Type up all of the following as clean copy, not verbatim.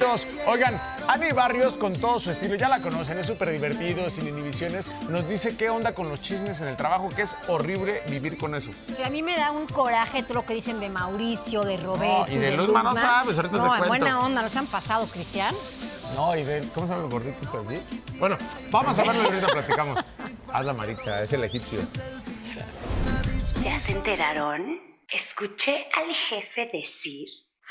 bienvenidos. Oigan, Ani Barrios con todo su estilo, ya la conocen, es súper divertido, sin inhibiciones. Nos dice qué onda con los chismes en el trabajo, que es horrible vivir con eso. Sí, a mí me da un coraje todo lo que dicen de Mauricio, de Roberto. No, y de Luzma no sabes, ahorita te cuento. Buena onda, ¿no sean pasados, Cristian? No, y de, ¿cómo se llaman los gorditos por allí? Bueno, vamos a verlo y ahorita platicamos. Hazla, Maritza, es el egipcio. ¿Ya se enteraron? Escuché al jefe decir...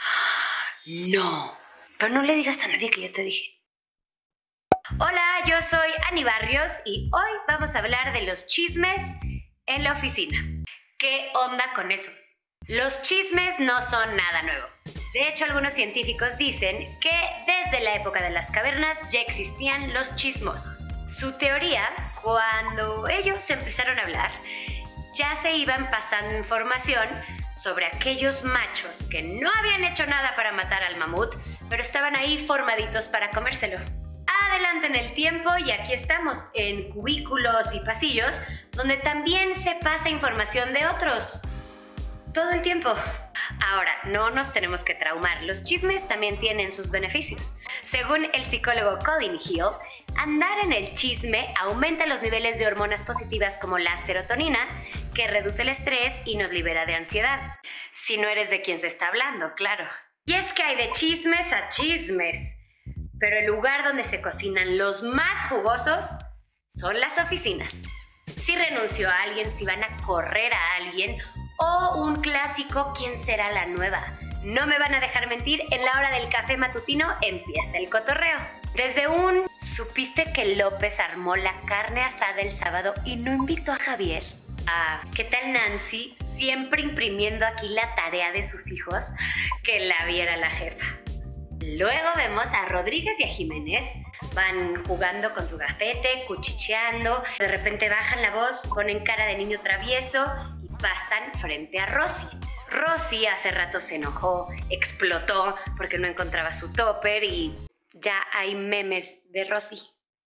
No, pero no le digas a nadie que yo te dije. Hola, yo soy Ani Barrios y hoy vamos a hablar de los chismes en la oficina. ¿Qué onda con esos? Los chismes no son nada nuevo. De hecho, algunos científicos dicen que desde la época de las cavernas ya existían los chismosos. Su teoría, cuando ellos empezaron a hablar, ya se iban pasando información sobre aquellos machos que no habían hecho nada para matar al mamut, pero estaban ahí formaditos para comérselo. Adelante en el tiempo y aquí estamos, en cubículos y pasillos, donde también se pasa información de otros. Todo el tiempo. Ahora, no nos tenemos que traumar. Los chismes también tienen sus beneficios. Según el psicólogo Colin Hill, andar en el chisme aumenta los niveles de hormonas positivas como la serotonina, que reduce el estrés y nos libera de ansiedad. Si no eres de quien se está hablando, claro. Y es que hay de chismes a chismes. Pero el lugar donde se cocinan los más jugosos son las oficinas. Si renunció a alguien, si van a correr a alguien, o un clásico, ¿quién será la nueva? No me van a dejar mentir, en la hora del café matutino empieza el cotorreo. Desde ¿supiste que López armó la carne asada el sábado y no invitó a Javier? ¿Qué tal Nancy? Siempre imprimiendo aquí la tarea de sus hijos, que la viera la jefa. Luego vemos a Rodríguez y a Jiménez. Van jugando con su gafete, cuchicheando. De repente bajan la voz, ponen cara de niño travieso y pasan frente a Rosy. Rosy hace rato se enojó, explotó porque no encontraba su topper y ya hay memes de Rosy.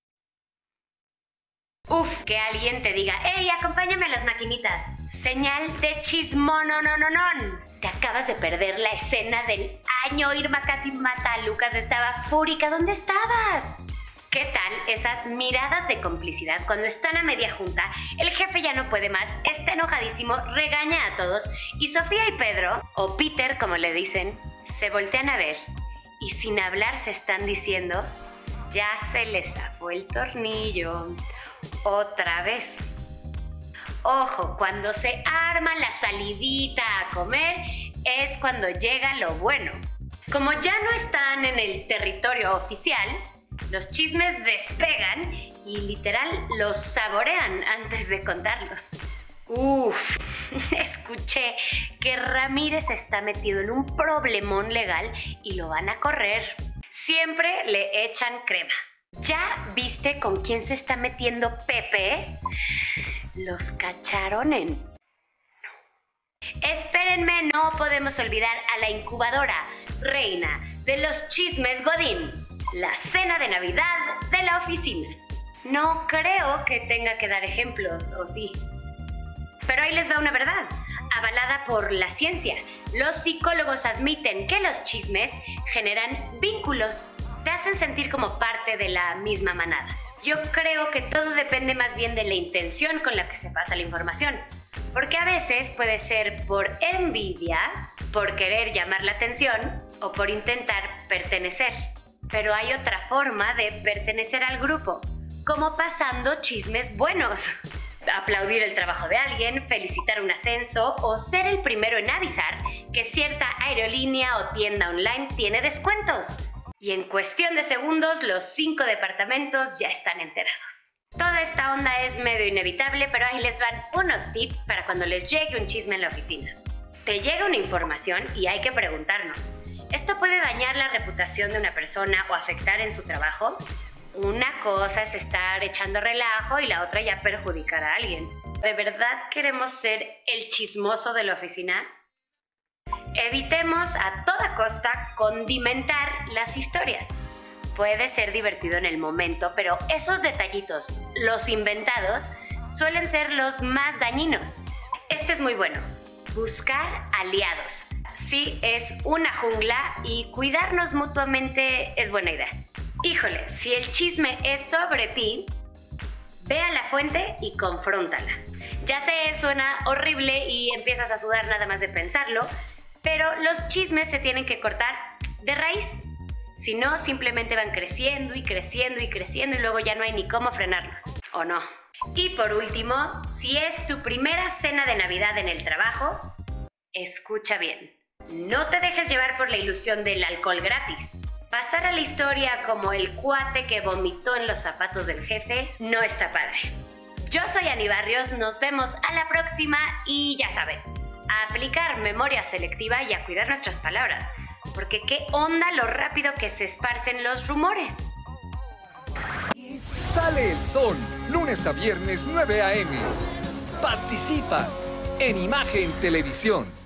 Uf, que alguien te diga, ¡Ey, acompáñame a las maquinitas! Señal de chismononononon. Te acabas de perder la escena del año. Irma casi mata a Lucas, estaba fúrica. ¿Dónde estabas? ¿Qué tal esas miradas de complicidad cuando están a media junta? El jefe ya no puede más, está enojadísimo, regaña a todos y Sofía y Pedro, o Peter como le dicen, se voltean a ver y sin hablar se están diciendo, ya se les zafó el tornillo. Otra vez. Ojo, cuando se arma la salidita a comer es cuando llega lo bueno. Como ya no están en el territorio oficial, los chismes despegan y literal los saborean antes de contarlos. Uf, escuché que Ramírez está metido en un problemón legal y lo van a correr. Siempre le echan crema. ¿Ya viste con quién se está metiendo Pepe? Los cacharon en... No. Espérenme, no podemos olvidar a la incubadora, reina de los chismes Godín, la cena de Navidad de la oficina. No creo que tenga que dar ejemplos, ¿o sí? Pero ahí les va una verdad, avalada por la ciencia. Los psicólogos admiten que los chismes generan vínculos. Te hacen sentir como parte de la misma manada. Yo creo que todo depende más bien de la intención con la que se pasa la información. Porque a veces puede ser por envidia, por querer llamar la atención o por intentar pertenecer. Pero hay otra forma de pertenecer al grupo, como pasando chismes buenos. Aplaudir el trabajo de alguien, felicitar un ascenso o ser el primero en avisar que cierta aerolínea o tienda online tiene descuentos. Y en cuestión de segundos, los 5 departamentos ya están enterados. Toda esta onda es medio inevitable, pero ahí les van unos tips para cuando les llegue un chisme en la oficina. Te llega una información y hay que preguntarnos, ¿esto puede dañar la reputación de una persona o afectar en su trabajo? Una cosa es estar echando relajo y la otra ya perjudicar a alguien. ¿De verdad queremos ser el chismoso de la oficina? Evitemos a toda costa condimentar las historias. Puede ser divertido en el momento, pero esos detallitos, los inventados, suelen ser los más dañinos. Este es muy bueno. Buscar aliados. Sí, es una jungla y cuidarnos mutuamente es buena idea. Híjole, si el chisme es sobre ti, ve a la fuente y confróntala. Ya sé, suena horrible y empiezas a sudar nada más de pensarlo, pero los chismes se tienen que cortar de raíz. Si no, simplemente van creciendo y creciendo y creciendo y luego ya no hay ni cómo frenarlos, ¿o no? Y por último, si es tu primera cena de Navidad en el trabajo, escucha bien. No te dejes llevar por la ilusión del alcohol gratis. Pasar a la historia como el cuate que vomitó en los zapatos del jefe no está padre. Yo soy Ani Barrios, nos vemos a la próxima y ya saben, a aplicar memoria selectiva y a cuidar nuestras palabras, porque qué onda lo rápido que se esparcen los rumores. Sale el sol, lunes a viernes 9 a.m. Participa en Imagen Televisión.